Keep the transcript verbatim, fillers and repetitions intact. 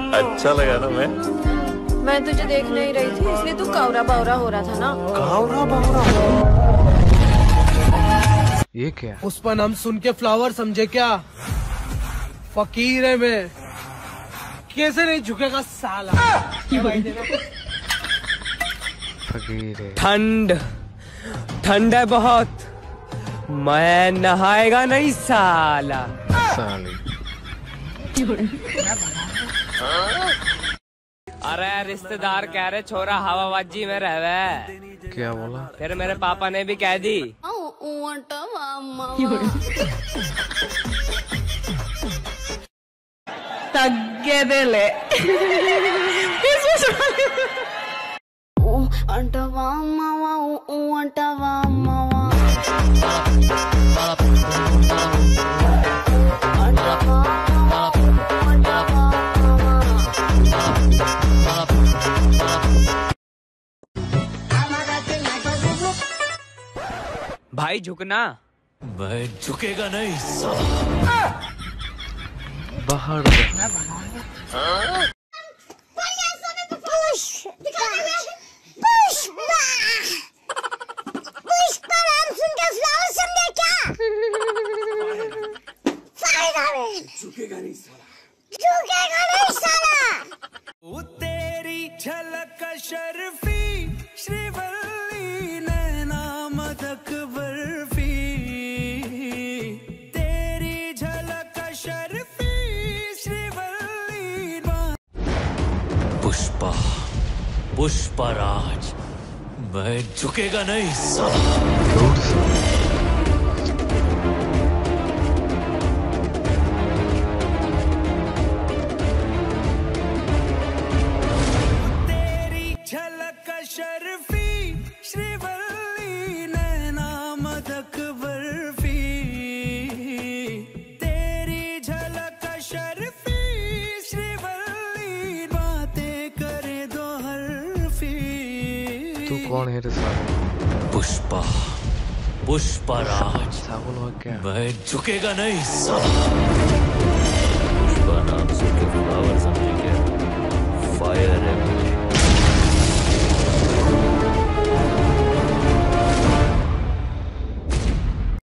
अच्छा लगा ना मैं मैं तुझे देख नहीं रही थी इसलिए तू कावरा बावरा हो रहा था ना। कावरा बावरा ये क्या? उस पर नाम सुन के फ्लावर समझे क्या? फकीर है मैं, कैसे नहीं झुकेगा साला। फकीर है। ठंड ठंड है बहुत, मैं नहाएगा नहीं साला। साली। अरे रिश्तेदार कह रहे छोरा हवाबाजी में रहवे। क्या बोला? फिर मेरे पापा ने भी कह दी। तग्गेदेले అంటవా అమ్మవా ఊ అంటవా అమ్మవా भाई झुकना। मैं झुकेगा नहीं बाहर झुकेगा नहीं साला, झुकेगा नहीं साला। वो तेरी झलक शर्फी श्रीवल्ली नैना मदक बर्फी, तेरी झलक शर्फी श्रीवल्ली। पुष्पा पुष्पराज मैं झुकेगा नहीं शर्फी श्रीवल्ली नैना मदक बर्फी, तेरी झलक शर्फी श्रीवल्ली बातें करे दो हरफी। तू कौन है रे साला? पुष्पा पुष्पराज साबुन हो क्या? मैं झुकेगा नहीं